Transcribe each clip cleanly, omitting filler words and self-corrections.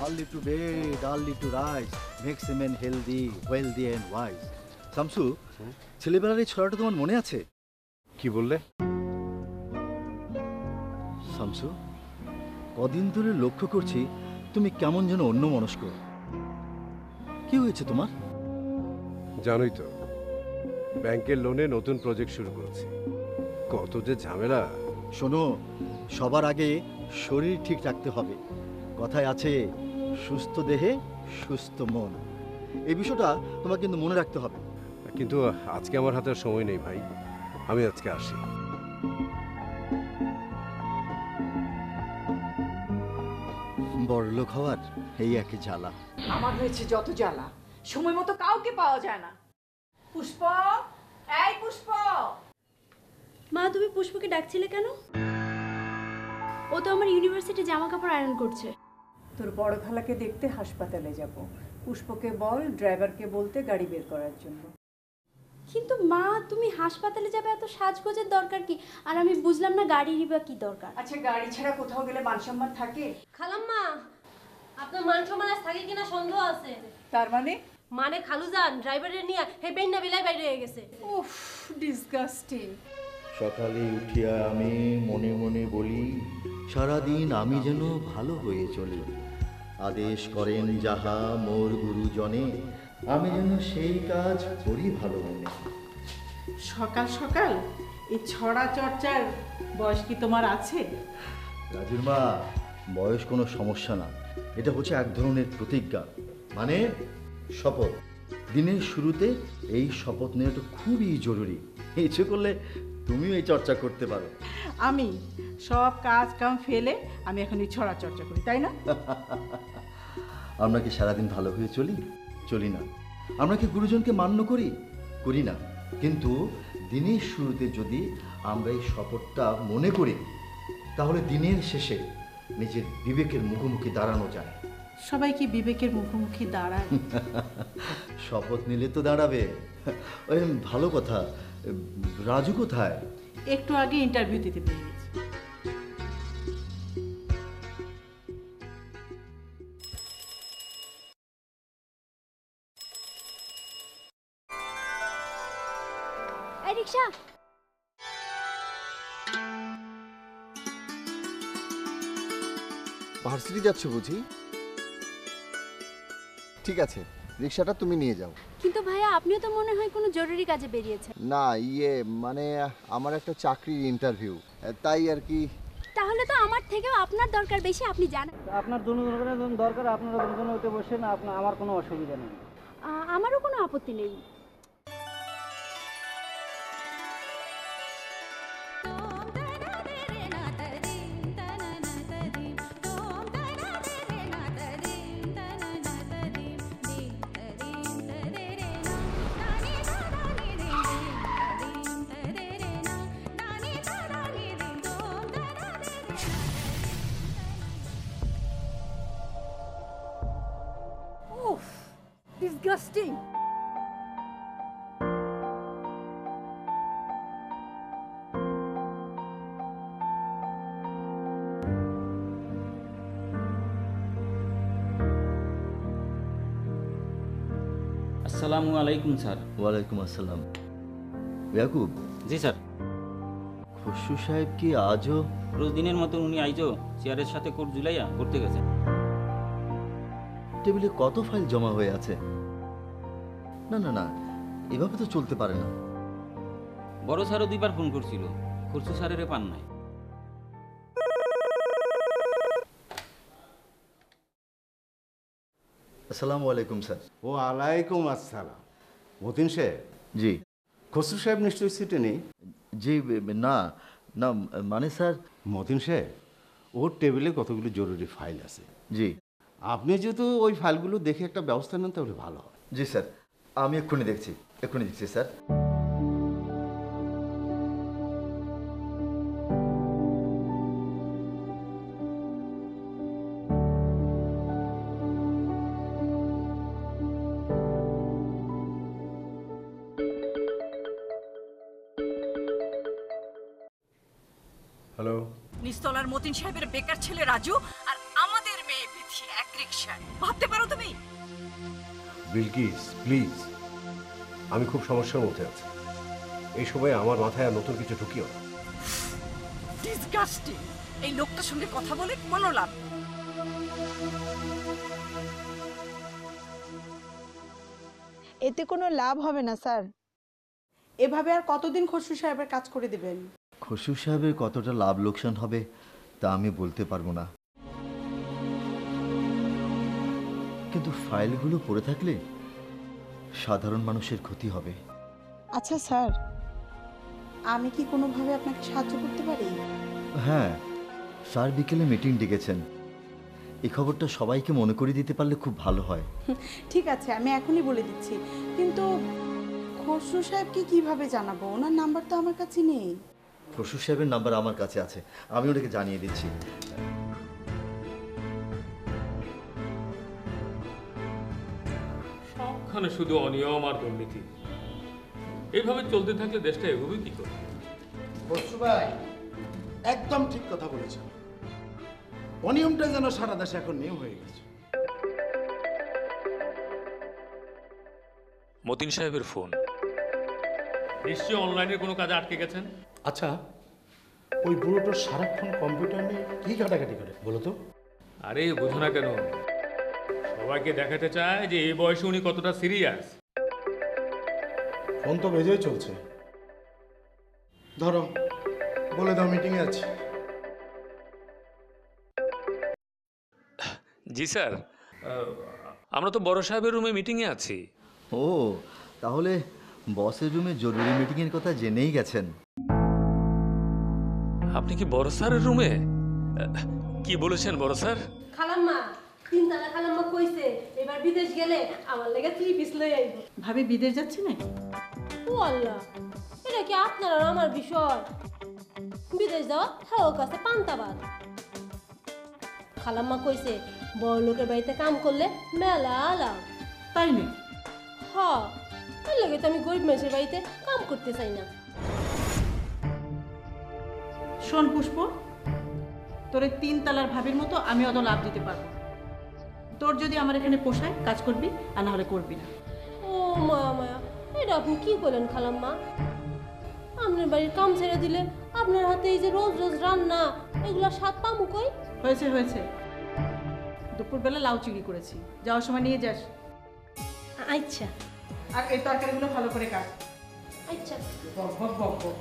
Early to bed, early to rise makes a man healthy, wealthy and wise. Shamsu, ছেলেবেলার এই ছড়াটা তোমার মনে আছে? কি বললে? শামসু, কদিন ধরে লক্ষ্য করছি তুমি কেমন যেন অন্যমনস্ক। কি হয়েছে তোমার? জানোই তো, ব্যাংকের লোনে নতুন প্রজেক্ট শুরু করেছি। কত যে ঝামেলা। শোনো, সবার আগে শরীর ঠিক রাখতে হবে। কথায় আছে, সুস্থ দেহে সুস্থ মন। এই বিষয়টা তোমাকে কিন্তু মনে রাখতে হবে। কিন্তু আজকে আমার হাতে সময় নেই ভাই, আমি আজকে আসি। বড়লোক হওয়ার এই একই জ্বালা। আমার হয়েছে যত জ্বালা, সময় মতো কাউকে পাওয়া যায় না। পুষ্প, এই পুষ্প। মা, তুমি পুষ্পকে ডাকছিলে কেন? ও তো আমার ইউনিভার্সিটি জামা কাপড় আয়রন করছে। তোর বড় খালাকে দেখতে হাসপাতালে যাব। পুষ্পকে বল ড্রাইভারকে বলতে গাড়ি বের করার জন্য। কিন্তু মা, তুমি হাসপাতালে যাবে, এত সাজগোজের দরকার কি? আর আমি বুঝলাম না গাড়িরই বা কি দরকার। আচ্ছা, গাড়ি ছাড়া কোথাও গেলে মান সম্মান থাকে? খালাম্মা, আপনার মান সম্মান থাকে কিনা সন্দেহ আছে। তার মানে? মানে খালুজান ড্রাইভারের নিয়ে হে বেন্না বেলায় বাইরে হয়ে গেছে। উফ, ডিসগাস্টিং। সকালে উঠিয়া আমি মনে মনে বলি, সারাদিন আমি যেন ভালো হয়ে চলি। আদেশ করেন যাহা মোর গুরুজনে, আমি যেন সেই কাজ করি ভালো মনে। সকাল সকাল এই ছড়া চর্চার বয়স কি তোমার আছে? রাজুর মা, বয়স কোনো সমস্যা না, এটা হচ্ছে এক ধরনের প্রতিজ্ঞা, মানে শপথ। দিনের শুরুতে এই শপথ নেওয়াটা খুবই জরুরি। ইচ্ছে করলে তুমিও এই চর্চা করতে পারো। আমি সব কাজ কাম ফেলে আমি এখন এই ছড়া চর্চা করি, তাই না? আমরা কি সারাদিন ভালো হয়ে চলি? চলি না। আমরা কি গুরুজনকে মান্য করি? করি না। কিন্তু দিনের শুরুতে যদি আমরা এই শপথটা মনে করি, তাহলে দিনের শেষে নিজের বিবেকের মুখোমুখি দাঁড়ানো যায়। সবাই কি বিবেকের মুখোমুখি দাঁড়ায়? শপথ নিলে তো দাঁড়াবে। ওই ভালো কথা, রাজু কোথায়? একটু আগে ইন্টারভিউ দিতে পেরে গেছি। এই রিকশা। ভার্সিটি যাচ্ছ বুঝি? ঠিক আছে, রিক্সাটা তুমি নিয়ে যাও। কিন্তু ভাইয়া, আপনিও তো মনে হয় কোনো জরুরি কাজে বেরিয়েছেন। না, মানে আমার একটা চাকরির ইন্টারভিউ, তাই আর কি। তাহলে তো আমার থেকেও আপনার দরকার বেশি, আপনি জানেন। আপনার দুজনের দরকার, আপনারা দুজনে উঠে বসেন, আপনার আমার কোনো অসুবিধা নেই। আমারও কোনো আপত্তি নেই। উফ, ডিসগাস্টিং। আসসালামু আলাইকুম স্যার। ওয়ালাইকুম আসসালাম। ইয়াকুব। জি স্যার। খসরু সাহেব কি আজও? রোজ দিনের মতো উনি আইজো চেয়ারের সাথে কোট ঝুলাইয়া করতে গেছেন। টেবিলে কত ফাইল জমা হয়ে আছে? না না না, এভাবে তো চলতে পারে না। বড় স্যারও দুইবার ফোন করছিল, খসরু স্যারের পান নাই। আসসালামু আলাইকুম স্যার। ওয়ালাইকুম আসসালাম। মতিন সাহেব? জি। খসরু সাহেব নিশ্চয়ই সিটে নেই? জি না না, মানে স্যার। মতিন সাহেব, ওর টেবিলে কতগুলো জরুরি ফাইল আছে। জি। আপনি যেহেতু ওই ফাইলগুলো দেখে একটা ব্যবস্থা নেন তাহলে ভালো হয়। জি স্যার, আমি এক্ষুনি দেখছি স্যার। হ্যালো। নিস্তলার মতিন সাহেবের বেকার ছেলে রাজু আর আমাদের মেয়ে বিথি এক রিকশায়, ভাবতে পারো তুমি? বিলকিস প্লিজ, আমি খুব সমস্যার মধ্যে আছি। এই সময় আমার মাথায় আর নতুন কিছু ঢুকিও না। ডিসগাস্টিং! এই লোকটার সঙ্গে কথা বলে কোনো লাভ নেই। এতে কোনো লাভ হবে না স্যার। এভাবে আর কতদিন খসরু সাহেবের কাজ করে দেবেন? খসরু সাহেবের কতটা লাভ লোকসান হবে তা আমি বলতে পারবো না, কিন্তু ফাইলগুলো পড়ে থাকলে সাধারণ মানুষের ক্ষতি হবে। আচ্ছা স্যার, আমি কি কোনোভাবে আপনাকে সাহায্য করতে পারি? হ্যাঁ, স্যার বিকেলে মিটিং ডেকেছেন। এই খবরটা সবাইকে মনে করে দিতে পারলে খুব ভালো হয়। ঠিক আছে, আমি এখনই বলে দিচ্ছি, কিন্তু খসরু সাহেবকে কিভাবে জানাবো? ওনার নাম্বার তো আমার কাছে নেই। খসরু সাহেবের নাম্বার আমার কাছে আছে, আমি ওটাকে জানিয়ে দিচ্ছি। সবখানে শুধু অনিয়ম আর দুর্নীতি। এইভাবে চলতে থাকলে দেশটা এগোবে কি করে? খসরু ভাই একদম ঠিক কথা বলেছেন। অনিয়মটা যেন সারা দেশে এখন নিয়ম হয়ে গেছে। মতিন সাহেবের ফোন, নিশ্চয়ই অনলাইনে কোনো কাজে আটকে গেছেন। আচ্ছা, ওই বুড়োটা সারাক্ষণ কম্পিউটার নিয়ে কি ঘাটাঘাটি করে বলো তো? আরে বোঝো না কেন, সবাইকে দেখাতে চায় যে এই বয়সে উনি কতটা সিরিয়াস। ফোন তো বেজেই চলছে। ধরো, বলে দাও মিটিংয়ে আছি। জি স্যার, আমরা তো বড় সাহেবের রুমে মিটিংয়ে আছি। ও, তাহলে বসের রুমে জরুরি মিটিংয়ের কথা জেনেই গেছেন। আপনি কি বড় স্যারের রুমে? কি বলেছেন বড় স্যার? খালাম্মা, 3 তালা খালাম্মা কইছে এবার বিদেশ গেলে আমার লেগে 3 পিস লই আইব। ভাবি বিদেশ যাচ্ছে নাকি? ও আল্লাহ, এটা কি আপনার আর আমার বিষয়? বিদেশ যাওয়া হ্যাঁ ওর কাছে পান্তাবাদ। খালাম্মা কইছে বড় লোকের বাড়িতে কাম করলে মেলা লাভ। তাই নাকি? হ্যাঁ, তাই লাগে তো আমি গরিব মানুষের বাড়িতে কাম করতে চাই না। শোন পুষ্প, তোর 3 তালার ভাবির মতো আমি অত লাভ দিতে পারবো। তোর যদি আমার এখানে পোষায় কাজ করবি, আর না হলে করবি না। ও মায়া মায়া, এটা আপনি কি করলেন খালাম্মা? আপনার বাড়ির কাম ছেড়ে দিলে আপনার হাতে এই যে রোজ রোজ রান্না, এগুলো স্বাদ পামু কই? হয়েছে হয়েছে, দুপুরবেলা লাউ চিংড়ি করেছি, যাওয়ার সময় নিয়ে যাস। আচ্ছা আর এই তরকারিগুলো ভালো করে কাট। আচ্ছা। বক বক বক বক।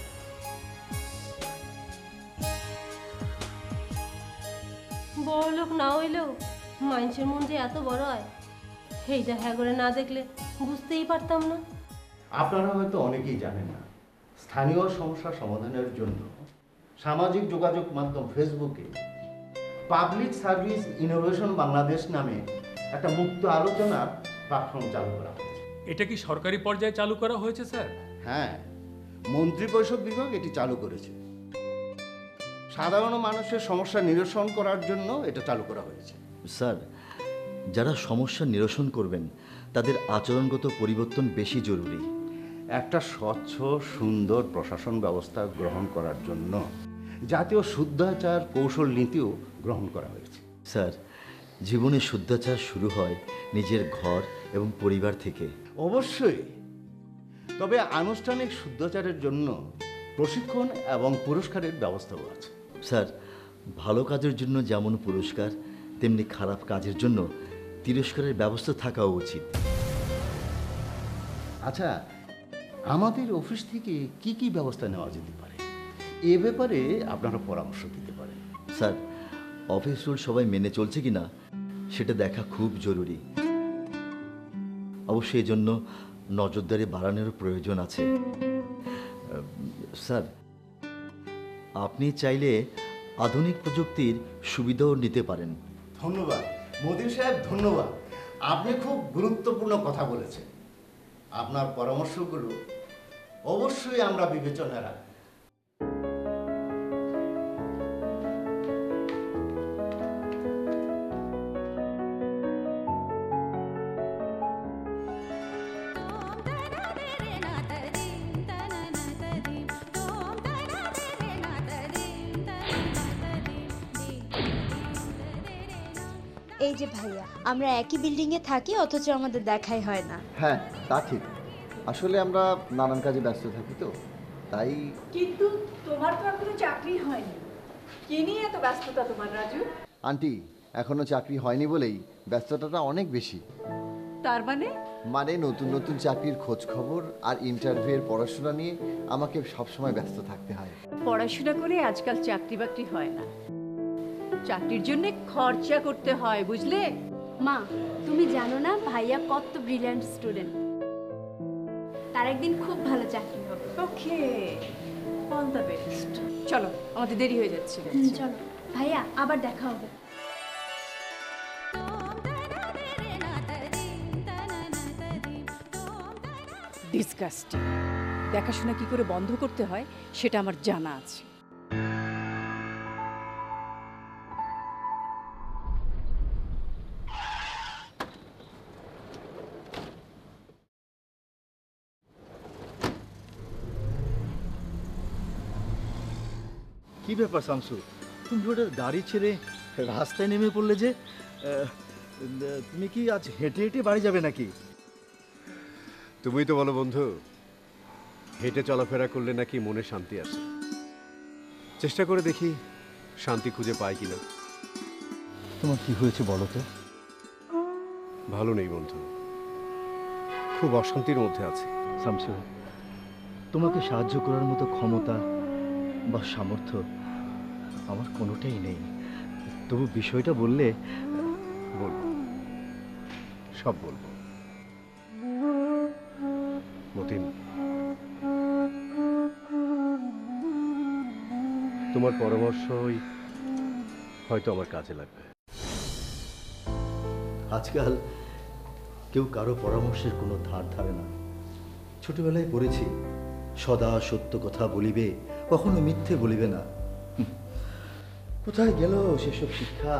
বড় লোক না হইলেও মানুষের মন যে এত বড় হয়, সেইটা হ্যাঁ করে না দেখলে বুঝতেই পারতাম না। আপনারা হয়তো অনেকেই জানেন না, স্থানীয় সমস্যা সমাধানের জন্য সামাজিক যোগাযোগ মাধ্যম ফেসবুকে পাবলিক সার্ভিস ইনোভেশন বাংলাদেশ নামে একটা মুক্ত আলোচনার প্ল্যাটফর্ম চালু করা হয়েছে। এটা কি সরকারি পর্যায়ে চালু করা হয়েছে স্যার? হ্যাঁ, মন্ত্রিপরিষদ বিভাগ এটি চালু করেছে। সাধারণ মানুষের সমস্যা নিরসন করার জন্য এটা চালু করা হয়েছে। স্যার, যারা সমস্যা নিরসন করবেন তাদের আচরণগত পরিবর্তন বেশি জরুরি। একটা স্বচ্ছ সুন্দর প্রশাসন ব্যবস্থা গ্রহণ করার জন্য জাতীয় শুদ্ধাচার কৌশল নীতিও গ্রহণ করা হয়েছে। স্যার, জীবনে শুদ্ধাচার শুরু হয় নিজের ঘর এবং পরিবার থেকে। অবশ্যই, তবে আনুষ্ঠানিক শুদ্ধাচারের জন্য প্রশিক্ষণ এবং পুরস্কারের ব্যবস্থাও আছে। স্যার, ভালো কাজের জন্য যেমন পুরস্কার, তেমনি খারাপ কাজের জন্য তিরস্কারের ব্যবস্থা থাকা উচিত। আচ্ছা, আমাদের অফিস থেকে কি কি ব্যবস্থা নেওয়া যেতে পারে এ ব্যাপারে আপনারা পরামর্শ দিতে পারেন। স্যার, অফিস রুল সবাই মেনে চলছে কিনা সেটা দেখা খুব জরুরি। অবশ্যই এজন্য নজরদারি বাড়ানোর প্রয়োজন আছে। স্যার, আপনি চাইলে আধুনিক প্রযুক্তির সুবিধাও নিতে পারেন। ধন্যবাদ মোদী সাহেব, ধন্যবাদ। আপনি খুব গুরুত্বপূর্ণ কথা বলেছেন। আপনার পরামর্শগুলো অবশ্যই আমরা বিবেচনায় রাখব। এই যে ভাইয়া, আমরা একই বিল্ডিংয়ে থাকি অথচ আমাদের দেখাই হয় না। হ্যাঁ তা ঠিক, আসলে আমরা নানান কাজে ব্যস্ত থাকি তো তাই। কিন্তু তোমার তো এখনো চাকরি হয়নি, কি নিয়ে এত ব্যস্ততা তোমার রাজু? আন্টি এখনো চাকরি হয়নি বলেই ব্যস্ততাটা অনেক বেশি। তার মানে? মানে নতুন নতুন চাকরির খোঁজ খবর আর ইন্টারভিউয়ের পড়াশোনা নিয়ে আমাকে সবসময় ব্যস্ত থাকতে হয়। পড়াশোনা করে আজকাল চাকরি বাকরি হয় না, চাকরির জন্য খরচা করতে হয়, বুঝলে? মা, তুমি জানো না ভাইয়া কত ব্রিলিয়ান্ট স্টুডেন্ট, তার একদিন খুব ভালো চাকরি হবে। Okay, all the best. চলো, আমাদের দেরি হয়ে যাচ্ছে। চলো ভাইয়া, আবার দেখা হবে। ডিসগাস্টিং। দেখাশোনা কি করে বন্ধ করতে হয় সেটা আমার জানা আছে। কি ব্যাপার শামসু, তুমি হঠাৎ গাড়ি ছেড়ে রাস্তায় নেমে পড়লে যে? তুমি কি আজ হেঁটে হেঁটে বাড়ি যাবে নাকি? তুমিই তো বলো বন্ধু, হেঁটে চলাফেরা করলে নাকি মনে শান্তি আসে। চেষ্টা করে দেখি শান্তি খুঁজে পাই কিনা। তোমার কি হয়েছে বলো তো? ভালো নেই বন্ধু, খুব অশান্তির মধ্যে আছি। শামসু, তোমাকে সাহায্য করার মতো ক্ষমতা বা সামর্থ্য আমার কোনোটাই নেই। তবু বিষয়টা বললে বলবো, সব বলবো। মতিন, তোমার পরামর্শই হয়তো আমার কাজে লাগবে। আজকাল কেউ কারো পরামর্শের কোনো ধার ধারে না। ছোটবেলায় পড়েছি, সদা সত্য কথা বলিবে, কখনো মিথ্যে বলিবে না। কোথায় গেল সেসব শিক্ষা?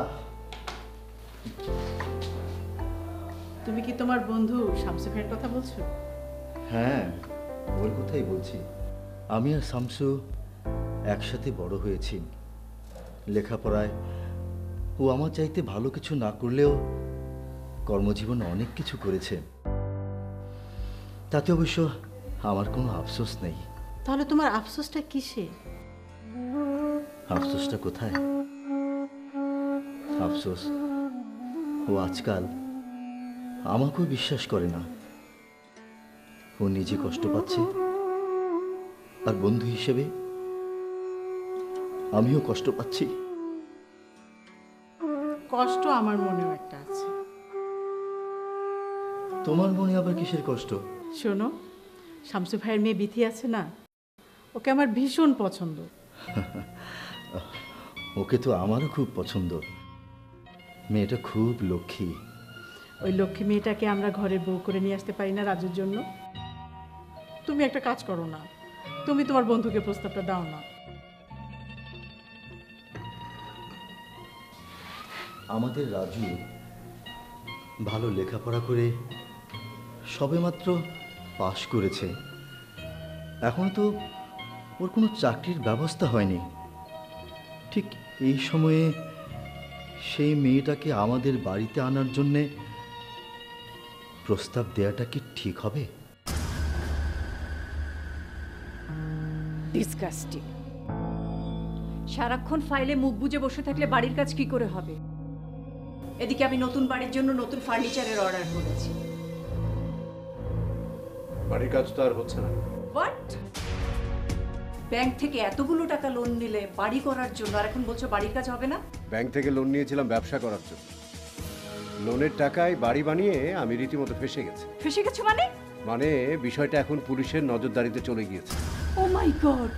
তুমি কি তোমার বন্ধু শামসু ভাইয়ের কথা বলছো? হ্যাঁ, ওর কথাই বলছি। আমি আর শামসু একসাথে বড় হয়েছি। লেখাপড়ায় ও আমার চাইতে ভালো কিছু না করলেও কর্মজীবনে অনেক কিছু করেছে। তাতে অবশ্য আমার কোনো আফসোস নেই। তাহলে তোমার আফসোসটা কিসে? আফসোসটা কোথায়? আফসোস ও আজকাল আমাকেও বিশ্বাস করে না। ও নিজে কষ্ট পাচ্ছে, আর বন্ধু হিসেবে আমিও কষ্ট পাচ্ছি। কষ্ট আমার মনেও একটা আছে। তোমার মনে আবার কিসের কষ্ট? শোনো, শামসু ভাইয়ের মেয়ে বিথি আছে না, ওকে আমার ভীষণ পছন্দ। ওকে তো আমারও খুব পছন্দ। মেয়েটা খুব লক্ষ্মী। ওই লক্ষ্মী মেয়েটাকে আমরা ঘরে বউ করে নিয়ে আসতে পারি না রাজুর জন্য? তুমি একটা কাজ করো না, তুমি তোমার বন্ধুকে প্রস্তাবটা দাও না। আমাদের রাজু ভালো লেখাপড়া করে সবেমাত্র পাশ করেছে। এখন তো ওর কোনো চাকরির ব্যবস্থা হয়নি। ঠিক এই সময়ে সেই মেয়েটাকে আমাদের বাড়িতে আনার জন্যে প্রস্তাব দেওয়াটা কি ঠিক হবে? ডিসগাস্টিং। সারাক্ষণ ফাইলে মুখ বুজে বসে থাকলে বাড়ির কাজ কি করে হবে? এদিকে আমি নতুন বাড়ির জন্য নতুন ফার্নিচারের অর্ডার করেছি। বাড়ির কাজ তো আর হচ্ছে না। হোয়াট? ব্যাংক থেকে এতগুলো টাকা লোন নিলে বাড়ি করার জন্য, আর এখন বলছো বাড়ির কাজ হবে না? ব্যাংক থেকে লোন নিয়েছিলাম ব্যবসা করার জন্য। লোনের টাকায় বাড়ি বানিয়ে আমি রীতিমতো ফেসে গেছি। ফেসে গেছো মানে? মানে বিষয়টা এখন পুলিশের নজরদারিতে চলে গিয়েছে। Oh my God!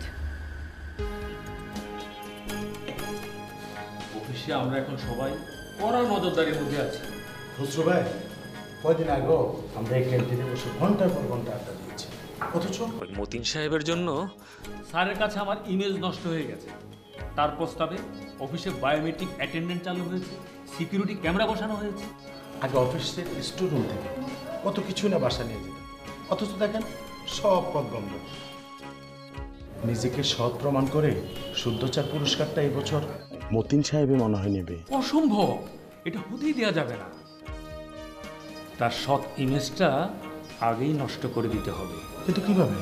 অফিসে আমরা এখন সবাই কড়া নজরদারির মধ্যে আছি। খুচরো ভাই, কয়দিন আগেও আমরা এই ক্যান্টিনে বসে ঘন্টার পর ঘন্টা আড্ডা দিয়েছি, অথচ ওই মতিন সাহেবের জন্য স্যারের কাছে আমার ইমেজ নষ্ট হয়ে গেছে। তার প্রস্তাবে অফিসে বায়োমেট্রিক অ্যাটেন্ডেন্ট চালু হয়েছে, সিকিউরিটি ক্যামেরা বসানো হয়েছে। আগে অফিসের স্টোররুম থেকে কত কিছু না বাসা নিয়ে যেত, অথচ দেখেন সব পথ বন্ধ। নিজেকে সৎ প্রমাণ করে শুদ্ধচার পুরস্কারটা এবছর মতিন সাহেবে মনে হয় নেবে। অসম্ভব! এটা হতেই দেওয়া যাবে না। তার সৎ ইমেজটা আগেই নষ্ট করে দিতে হবে। কিন্তু কিভাবে?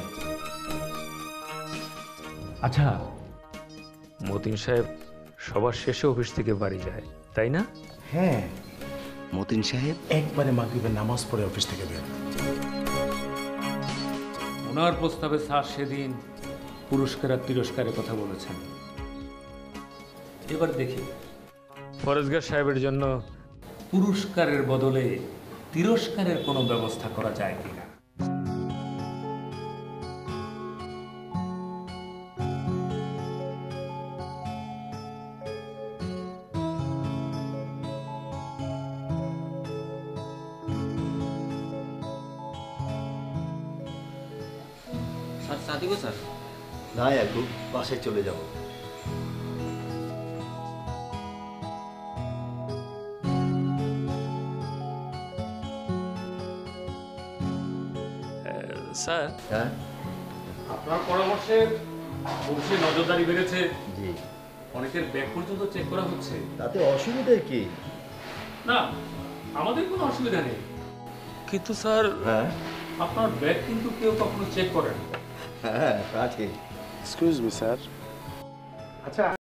আচ্ছা, মতিন সাহেব সবার শেষে অফিস থেকে বাড়ি যায়, তাই না? হ্যাঁ, মতিন সাহেব একবারে মাগরিবের নামাজ পড়ে অফিস থেকে বের। ওনার প্রস্তাবে স্যার সেদিন পুরস্কার আর তিরস্কারের কথা বলেছেন। এবার দেখি ফরেজগার সাহেবের জন্য পুরস্কারের বদলে তিরস্কারের কোনো ব্যবস্থা করা যায় কিনা। স্যার চা দিব স্যার? না ইয়াকুব, বাসায় চলে যাব। স্যার, হ্যাঁ আপনার পরামর্শে অফিসে নজরদারি বেড়েছে, জি, অনেকের ব্যাগ পর্যন্ত চেক করা হচ্ছে। তাতে অসুবিধা কি? না, আমাদের কোনো অসুবিধা নেই, কিন্তু স্যার হ্যাঁ আপনার ব্যাগ কিন্তু কেউ কখনো চেক করেন। হ্যাঁ তা ঠিক। Excuse me sir. আচ্ছা,